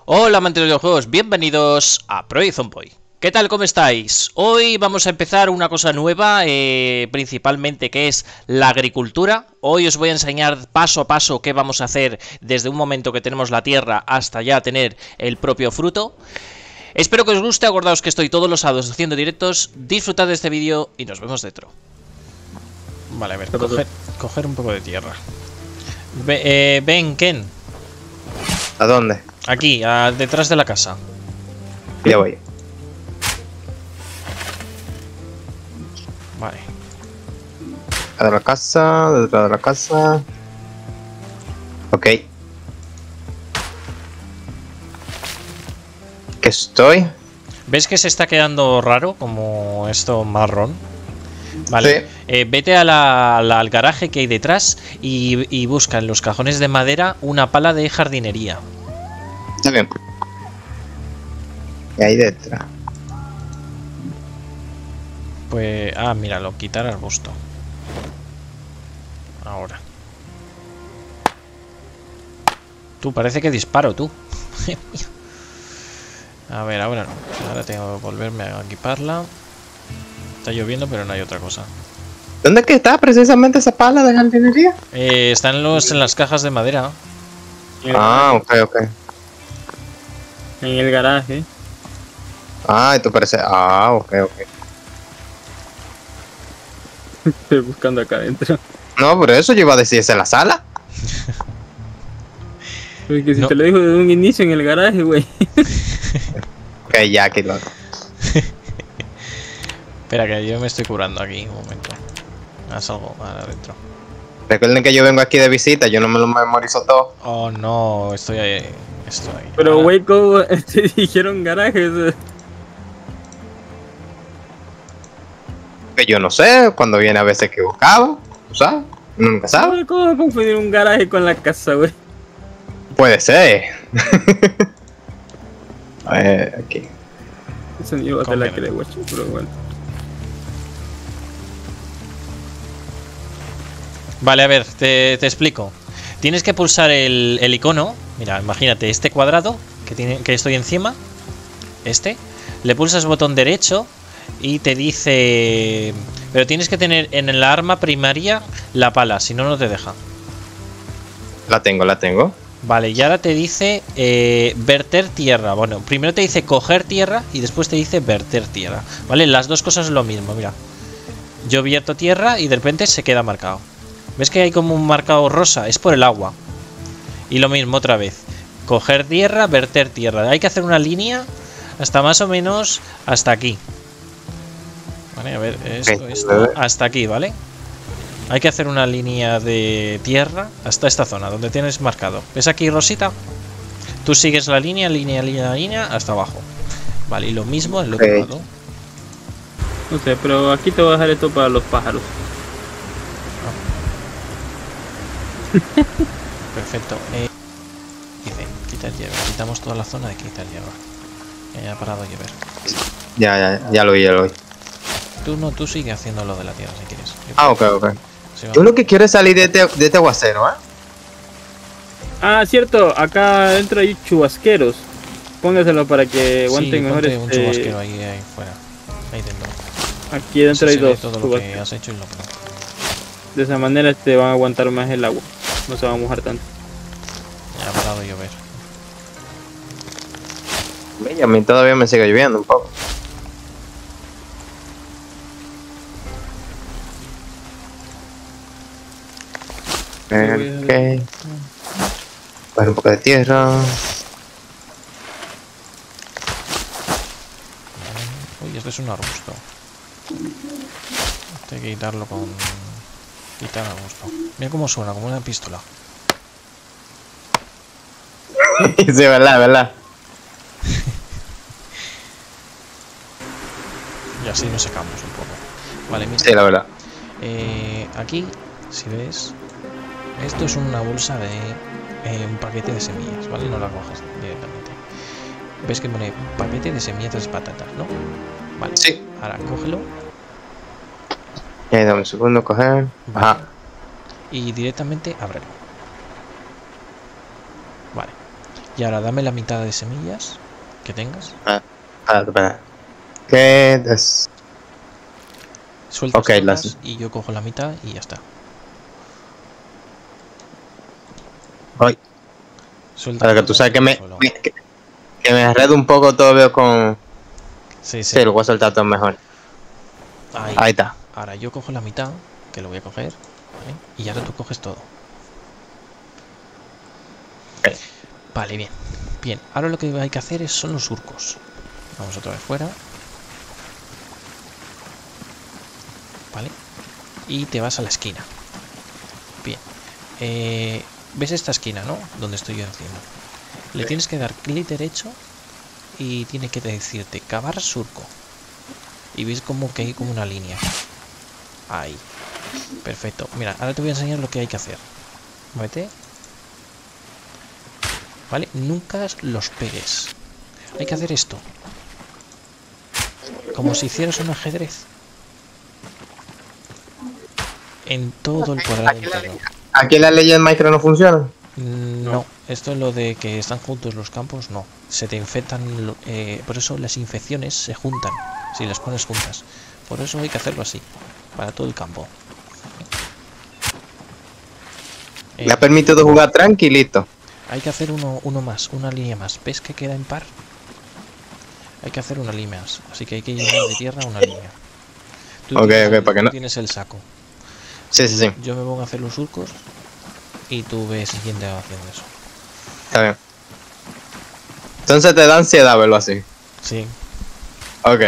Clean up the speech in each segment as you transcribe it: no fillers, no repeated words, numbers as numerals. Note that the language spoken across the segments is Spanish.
Hola amantes de los juegos, bienvenidos a ProZomboy. ¿Qué tal? ¿Cómo estáis? Hoy vamos a empezar una cosa nueva, principalmente que es la agricultura. Hoy os voy a enseñar paso a paso qué vamos a hacer desde un momento que tenemos la tierra hasta ya tener el propio fruto. Espero que os guste, acordaos que estoy todos los sábados haciendo directos, disfrutad de este vídeo y nos vemos dentro. Vale, a ver, coger un poco de tierra. Ven, Ken. ¿A dónde? Aquí, detrás de la casa. Ya voy. Vale. Detrás de la casa, detrás de la casa. Ok. ¿Qué estoy? ¿Ves que se está quedando raro? Como esto marrón. Vale. Sí. Vete al garaje que hay detrás y busca en los cajones de madera una pala de jardinería. Está bien. Y ahí detrás. Pues... míralo, quitar arbusto. Ahora. Tú, parece que disparo, tú. A ver, ahora no. Ahora tengo que volverme a equiparla. Está lloviendo, pero no hay otra cosa. ¿Dónde es que está precisamente esa pala de jardinería? Está en las cajas de madera. Ok. En el garaje. Esto parece... ok. Estoy buscando acá adentro. No, por eso yo iba a decir, ¿es en la sala? Porque si No. te lo dijo desde un inicio en el garaje, güey. Ok, ya, aquí lo... Espera, que yo me estoy curando aquí, un momento. Haz algo adentro. Recuerden que yo vengo aquí de visita, yo no me lo memorizo todo. Oh no, estoy ahí. Pero, Ahora- güey, ¿cómo te dijeron garaje? Que yo no sé, cuando viene a veces que buscaba, ¿tú sabes? Uno nunca sabe. ¿Cómo confundir un garaje con la casa, güey? Puede ser. A ver, aquí. Eso ni iba a te la Conviene. creo, güey, pero bueno. Vale, a ver, te explico. Tienes que pulsar el icono. Mira, imagínate este cuadrado que estoy encima. Le pulsas botón derecho y te dice... Pero tienes que tener en la arma primaria la pala, si no, no te deja. La tengo. Vale, y ahora te dice verter tierra. Bueno, primero te dice coger tierra y después te dice verter tierra. Vale, las dos cosas es lo mismo, mira. Yo vierto tierra y de repente se queda marcado. ¿Ves que hay como un marcado rosa? Es por el agua. Y lo mismo otra vez. Coger tierra, verter tierra. Hay que hacer una línea hasta más o menos hasta aquí. Vale, a ver, esto, hasta aquí, ¿vale? Hay que hacer una línea de tierra hasta esta zona, donde tienes marcado. ¿Ves aquí rosita? Tú sigues la línea, hasta abajo. Vale, y lo mismo en el otro lado. No sé, pero aquí te voy a dejar esto para los pájaros. Perfecto. Dice, quita el hierro. Quitamos toda la zona de quitar el hierro. Ya ha parado de llover. Ya lo vi. Tú sigue haciendo lo de la tierra si quieres. Ok. Sí, Yo lo que quiero es salir de este aguacero, ¿eh? Cierto, acá adentro hay chubasqueros. Póngaselo para que aguanten mejor ponte un chubasquero ahí fuera. Ahí dentro. Aquí dentro hay Se ve dos todo lo que chubasqueros. has hecho y lo que no. De esa manera van a aguantar más el agua. No se va a mojar tanto. Ya ha parado de llover. Y a mí todavía me sigue lloviendo un poco. Ok. Coger un poco de tierra. Uy, esto es un arbusto. Hay que quitarlo con... Quitar arbusto. Mira cómo suena, como una pistola. Sí, verdad. Y así nos secamos un poco. Vale, mira. Sí, la verdad. Aquí, si ves, esto es una bolsa de un paquete de semillas, ¿vale? No la cojas directamente. Ves que pone paquete de semillas de patatas, ¿no? Vale. Sí. Ahora cógelo. Dame un segundo, coger. Vale. Ajá. Y directamente ábrelo. Vale. Y ahora dame la mitad de semillas que tengas. Espera. ¿Qué es? Sueltas Ok, todas y yo cojo la mitad y ya está. Ay, Sueltas para que tú todas sabes en que el me, suelo. que me enredo un poco todavía con... Sí, sí. Sí, lo voy a soltar todo mejor. Ahí está. Ahora yo cojo la mitad, que lo voy a coger, ¿vale? Y ahora tú coges todo. Ok. Vale, bien. Bien, ahora lo que hay que hacer son los surcos. Vamos otra vez fuera. Vale. Y te vas a la esquina. Bien. ¿Ves esta esquina, no? Donde estoy yo haciendo. Le tienes que dar clic derecho y tiene que decirte cavar surco. Y ves como que hay como una línea. Ahí. Perfecto. Mira, ahora te voy a enseñar lo que hay que hacer. Muévete. Vale, nunca los pegues. Hay que hacer esto. Como si hicieras un ajedrez. En todo el cuadrado entero. ¿Aquí las leyes de Minecraft no funcionan? No, esto es lo de que están juntos los campos, no. Se te infectan, por eso las infecciones se juntan, si las pones juntas. Por eso hay que hacerlo así, para todo el campo. Me ha permitido jugar tranquilito. Hay que hacer uno más, una línea más. ¿Ves que queda impar? Hay que hacer una línea más, así que hay que llevar de tierra una línea. Ok, para que no... Tienes el saco. Sí. Yo me pongo a hacer los surcos y tú ves siguiente haciendo eso. Está bien. Entonces te da ansiedad verlo así. Sí. Ok.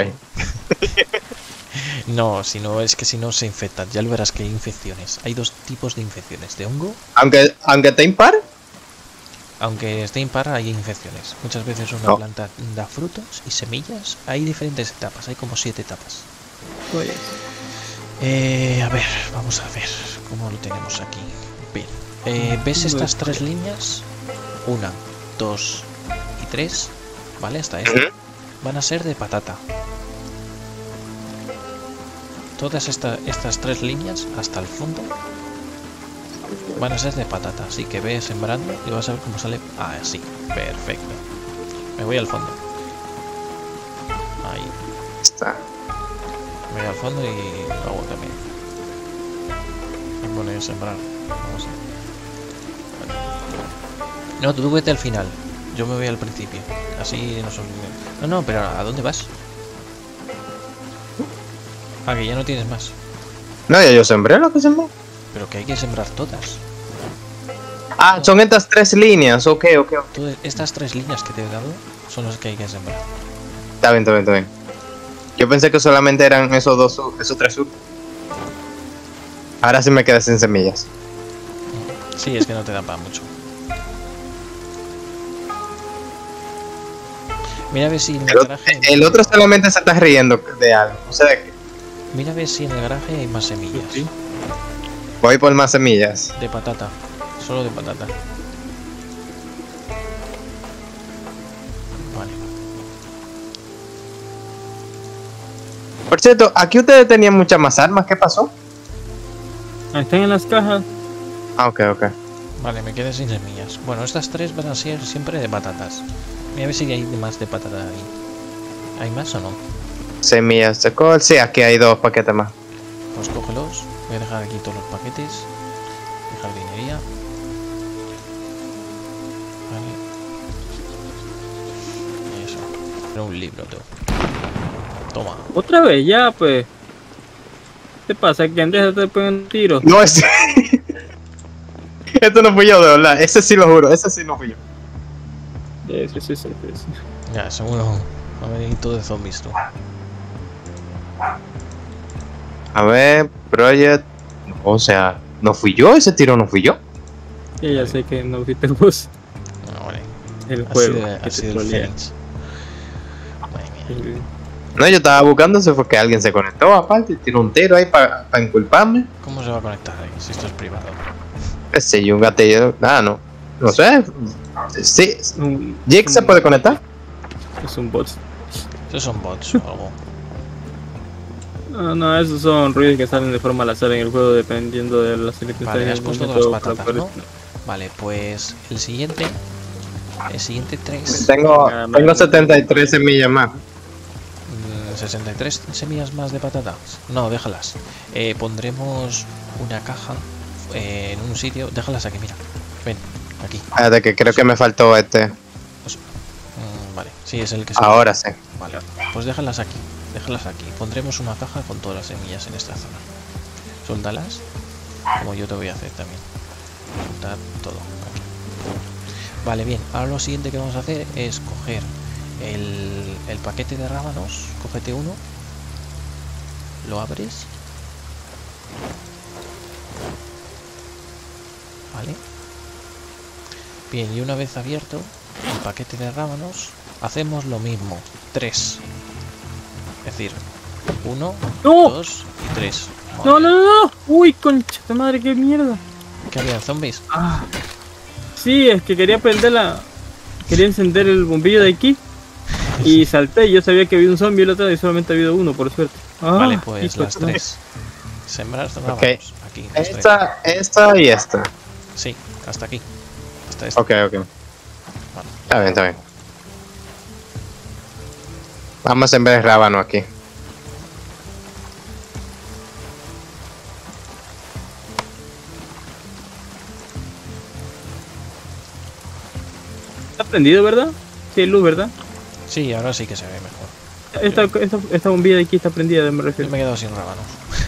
No, si no, es que si no se infectan. Ya lo verás que hay infecciones. Hay dos tipos de infecciones. De hongo, Aunque te impar. aunque esté impar, hay infecciones. Muchas veces una planta da frutos y semillas. Hay diferentes etapas. Hay como 7 etapas. Pues, A ver, vamos a ver cómo lo tenemos aquí. Bien. ¿Ves estas 3 líneas? 1, 2 y 3. ¿Vale? Hasta esta. Van a ser de patata. Todas estas 3 líneas hasta el fondo van a ser de patata. Así que ve sembrando y vas a ver cómo sale. Ah, sí. Perfecto. Me voy al fondo. Ahí. Está. Me voy al fondo y lo hago también. Me pone a sembrar. Vamos a ver. No, tú vete al final. Yo me voy al principio. Así no son... No, pero ¿a dónde vas? Ah, que ya no tienes más. No, ya yo sembré lo que sembré. Pero que hay que sembrar todas. Ah, son estas 3 líneas. Ok. Estas 3 líneas que te he dado son las que hay que sembrar. Está bien. Yo pensé que solamente eran esos 3 sur. Ahora sí me quedé sin semillas. Sí, es que no te da para mucho. Mira a ver si en el garaje... El otro solamente se está riendo de algo. No sé de qué. Mira a ver si en el garaje hay más semillas. sí. Voy por más semillas. De patata. Solo de patata. Vale. Por cierto, aquí ustedes tenían muchas más armas. ¿Qué pasó? Están en las cajas. Ah, ok. Vale, me quedé sin semillas. Bueno, estas 3 van a ser siempre de patatas. Mira a ver si hay más de patata ahí. ¿Hay más o no? Semillas de col. Sí, aquí hay 2 paquetes más. Pues cógelos. Voy a dejar aquí todos los paquetes de jardinería. Vale. Eso. Era un libro, tú. Toma. Otra vez, ya pues. ¿Qué pasa? ¿Que antes te ponen un tiro? No, es... Esto no fui yo, de verdad. Ese sí lo juro. Ese sí no fui yo. Sí. Ya, seguro. Va a venir todo de zombies, tú. A ver, Project. O sea, ¿no fui yo? Ese tiro no fui yo. Sí, ya sé que no fuiste vos. No, vale. El juego. Ha sido el Phoenix. Madre mía. No, yo estaba buscando, se fue que alguien se conectó aparte y tiró un tiro ahí para inculparme. ¿Cómo se va a conectar ahí si esto es privado? Ese y un gatillo. No sé. Sí. ¿Jig se puede conectar? Es un bot. Esos son bots o algo. No, esos son ruidos que salen de forma al azar en el juego dependiendo de las Vale, circunstancias. has puesto todas las patatas, ¿no? Vale, pues el siguiente Siguiente 3. Tengo 73 semillas más. 63 semillas más de patatas. No, déjalas. Pondremos una caja en un sitio. Déjalas aquí, mira. Ven, aquí. Espérate, que creo que me faltó este. Pues, vale, sí, es el que se. Ahora sí. Vale, pues déjalas aquí. Déjalas aquí. Pondremos una caja con todas las semillas en esta zona. Suéltalas. Como yo te voy a hacer también. Soltar todo. Aquí. Vale, bien. Ahora lo siguiente que vamos a hacer es coger el paquete de rábanos. Cógete uno. Lo abres. Vale. Bien, y una vez abierto el paquete de rábanos, hacemos lo mismo. 3. Es decir, 1, ¡No! 2 y 3. No, no, no, no. Uy, concha de madre, qué mierda. ¿Qué había? ¿Zombies? Ah. Sí, es que quería prender quería encender el bombillo de aquí. Y salté, yo sabía que había un zombie el otro día y solamente ha habido uno, por suerte. Ah, Vale, pues hijo las de- 3. Sembrar rábanos. Ok. Aquí, las 3. Esta y esta. Sí, hasta aquí. Hasta esta. Ok. Está bien. Vamos en vez de rábano aquí. Está prendido, ¿verdad? Sí, hay luz, ¿verdad? Sí, ahora sí que se ve mejor. Esta bombilla de aquí está prendida, me Yo refiero. me he quedado sin rábanos.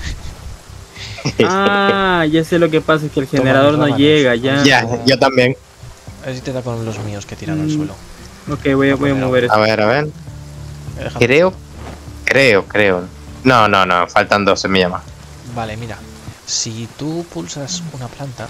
Ah, ya sé lo que pasa, es que el Toma generador mis no rábanos. llega, ya. Ya, yo también. A ver si te da con los míos que tiran al Mm. suelo. Ok, voy a mover esto. A ver. Déjame. Creo. No, faltan 2 semillas más. Vale, mira. Si tú pulsas una planta,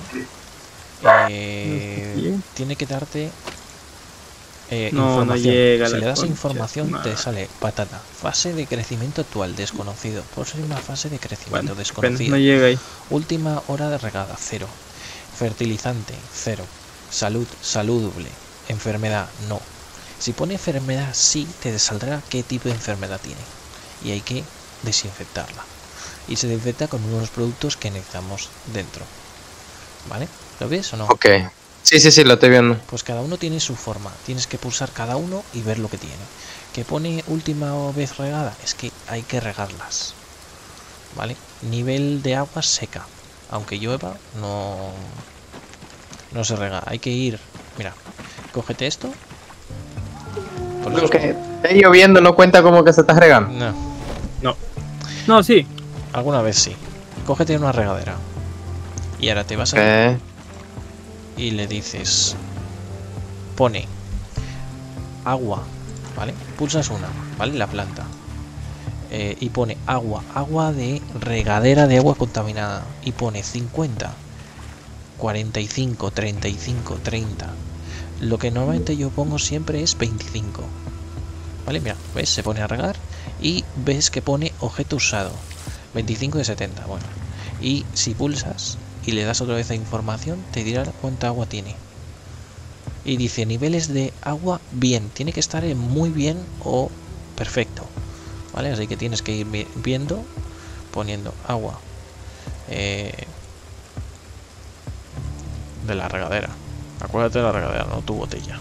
Bien. tiene que darte No, no información. llega Si la le das concha información, de te madre. sale patata. Fase de crecimiento actual, desconocido. Próxima fase de crecimiento, Bueno, desconocido. no llega ahí. Última hora de regada, 0. Fertilizante, 0. Salud, saludable. Enfermedad, no. Si pone enfermedad, sí, te saldrá qué tipo de enfermedad tiene. Y hay que desinfectarla. Y se desinfecta con uno de los productos que necesitamos dentro. ¿Vale? ¿Lo ves o no? Ok. Sí, lo estoy viendo. Pues cada uno tiene su forma. Tienes que pulsar cada uno y ver lo que tiene. Que pone última vez regada, es que hay que regarlas. ¿Vale? Nivel de agua seca. Aunque llueva, no se rega. Hay que ir. Mira, cógete esto. Por los- Aunque esté lloviendo, no cuenta como que se está regando. No, No, sí. alguna vez sí. Cógete una regadera. Y ahora te vas a Ok. y le dices, pone agua, ¿vale? Pulsas una, ¿vale? La planta. Y pone agua de regadera de agua contaminada. Y pone 50, 45, 35, 30. Lo que normalmente yo pongo siempre es 25. ¿Vale? Mira, ¿ves? Se pone a regar. Y ves que pone objeto usado. 25 de 70, bueno. Y si pulsas y le das otra vez a información, te dirá cuánta agua tiene. Y dice niveles de agua bien. Tiene que estar en muy bien o perfecto. ¿Vale? Así que tienes que ir viendo, poniendo agua de la regadera. Acuérdate de la regadera, no tu botella.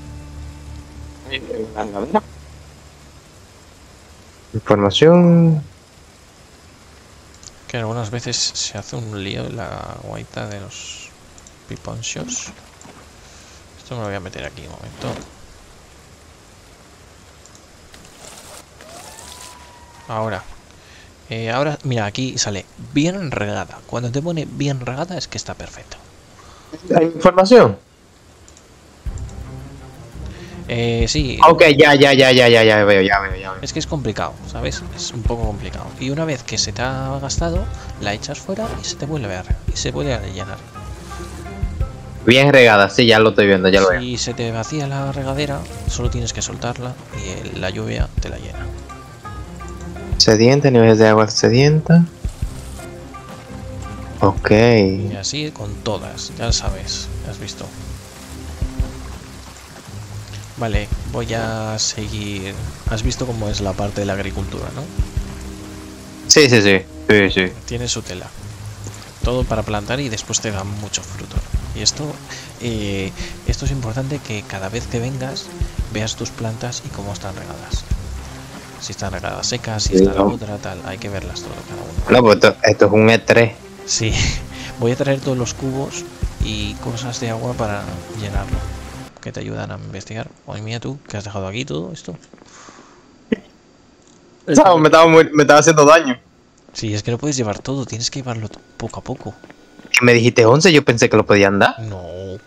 Información. Que algunas veces se hace un lío en la guaita de los piponchos. Esto me lo voy a meter aquí un momento. Ahora, mira, aquí sale bien regada. Cuando te pone bien regada es que está perfecto. ¿Hay información? Sí, Ok, ya veo. es que es complicado, ¿sabes? Es un poco complicado. Y una vez que se te ha gastado, la echas fuera y se te vuelve a y se vuelve a rellenar. Bien regada, sí, ya lo estoy viendo, ya lo veo. Si se te vacía la regadera, solo tienes que soltarla y la lluvia te la llena. Sedienta, niveles de agua sedienta. Ok. Y así con todas, ya sabes, has visto. Vale, voy a seguir. Has visto cómo es la parte de la agricultura, ¿no? Sí. Tiene su tela. Todo para plantar y después te da mucho fruto. Y esto es importante, que cada vez que vengas veas tus plantas y cómo están regadas. Si están regadas secas, si Sí, está la ¿no? otra, tal. Hay que verlas todo, cada una. No, pues esto es un E3. Sí, voy a traer todos los cubos y cosas de agua para llenarlo, que te ayudan a investigar. Oye, mía, tú, que has dejado aquí todo esto. No, me estaba haciendo daño. Sí, es que no puedes llevar todo, tienes que llevarlo poco a poco. Que me dijiste 11, yo pensé que lo podían dar. No.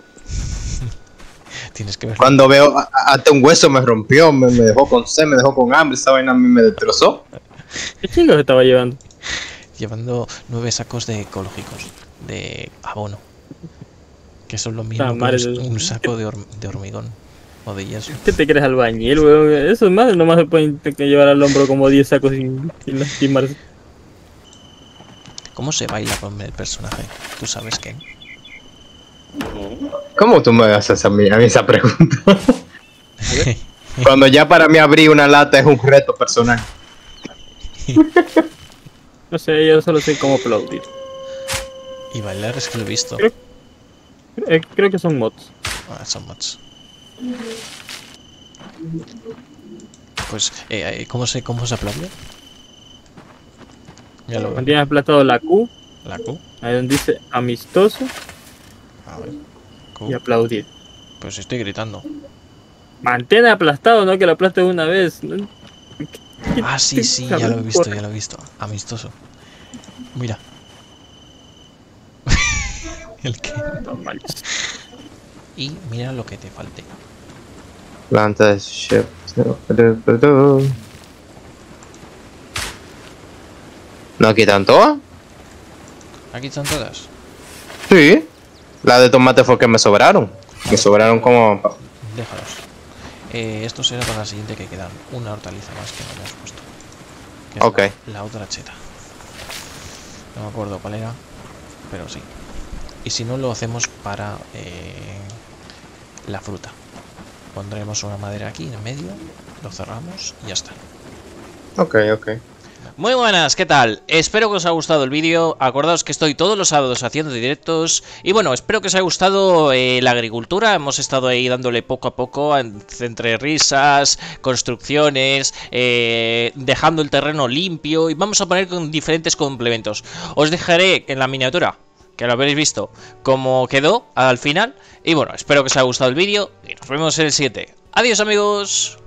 Tienes que verlo. Cuando veo, hasta un hueso me rompió, me dejó con sed, me dejó con hambre, esa vaina a mí me destrozó. ¿Qué chingos estaba llevando? Llevando 9 sacos de ecológicos, de abono. Que son lo mismo que madre un saco de hormigón o de yeso. ¿Qué te crees, albañil, weón? Eso es más, nomás se pueden llevar al hombro como 10 sacos sin lastimarse. ¿Cómo se baila con el personaje? ¿Tú sabes qué? ¿Cómo tú me haces a mí esa pregunta? Cuando ya para mí abrir una lata es un reto personal. No sé, yo solo sé cómo aplaudir. Y bailar es que lo he visto. Creo que son mods. Ah, son mods. Pues, ¿cómo se aplaude? Ya lo veo. Mantienes aplastado la Q, La Q. ahí donde dice amistoso, A ver. Q. y aplaudir. Pues estoy gritando. Mantén aplastado, no que lo aplastes una vez. ¿No? Ah, sí, sí, ya lo he visto, ya lo he visto. Amistoso. Mira. El que. No manches. Y mira lo que te falte. Planta ship. ¿No quitan todas? Aquí están todas. Sí. La de tomate fue que me sobraron. Me sobraron como... Déjalos. Esto será para la siguiente, que quedan una hortaliza más que no hemos puesto. Que es Ok. la otra cheta. No me acuerdo cuál era, pero sí. Y si no, lo hacemos para la fruta. Pondremos una madera aquí en medio, lo cerramos y ya está. Ok. Muy buenas, ¿qué tal? Espero que os haya gustado el vídeo. Acordaos que estoy todos los sábados haciendo directos. Y bueno, espero que os haya gustado la agricultura. Hemos estado ahí dándole poco a poco, entre risas, construcciones, dejando el terreno limpio. Y vamos a poner con diferentes complementos. Os dejaré en la miniatura, que lo habréis visto, cómo quedó al final. Y bueno, espero que os haya gustado el vídeo y nos vemos en el siguiente. Adiós, amigos.